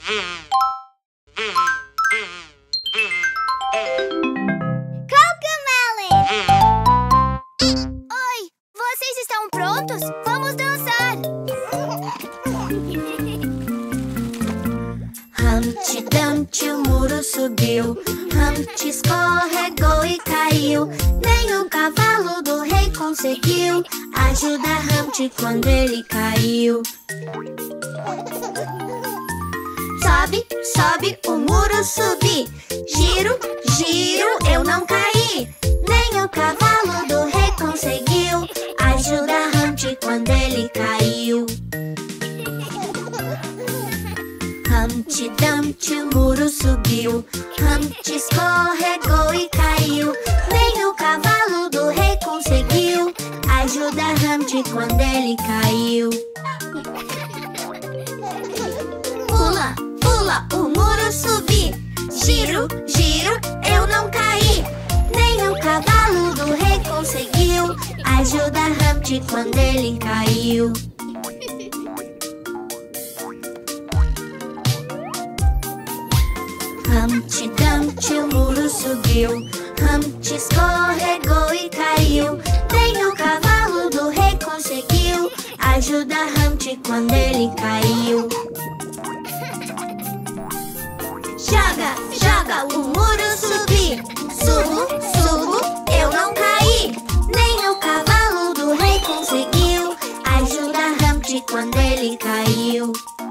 Cocomelon! Oi! Vocês estão prontos? Vamos dançar! Humpty Dumpty, o muro subiu. Humpty escorregou e caiu. Nem o cavalo do rei conseguiu ajudar Humpty quando ele caiu. Sobe, sobe, o muro subi. Giro, giro, eu não caí. Nem o cavalo do rei conseguiu ajudar Humpty quando ele caiu. Humpty Dumpty, o muro subiu. Humpty escorregou e caiu. Nem o cavalo do rei conseguiu ajudar Humpty quando ele caiu. Pula, pula, o muro subi. Giro, giro, eu não caí. Nem o cavalo do rei conseguiu ajudar Humpty quando ele caiu. Humpty Dumpty, o muro subiu. Humpty escorregou e caiu. Nem o cavalo do rei conseguiu ajudar Humpty quando ele caiu. Joga, joga, o muro subi. Subo, subo, eu não caí. Nem o cavalo do rei conseguiu ajudar Humpty quando ele caiu.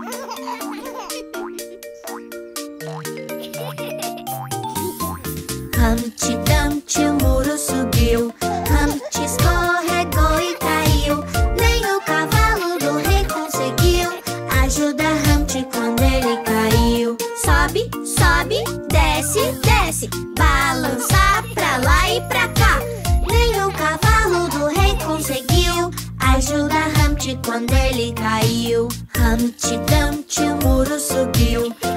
Humpty Dumpty, o muro subiu. Humpty escorregou e caiu. Nem o cavalo do rei conseguiu ajudar Humpty quando ele caiu. Sobe, sobe, desce, desce, balançar pra lá e pra cá. Nem o cavalo do rei conseguiu ajudar Humpty quando ele caiu. Humpty Dumpty, o muro subiu.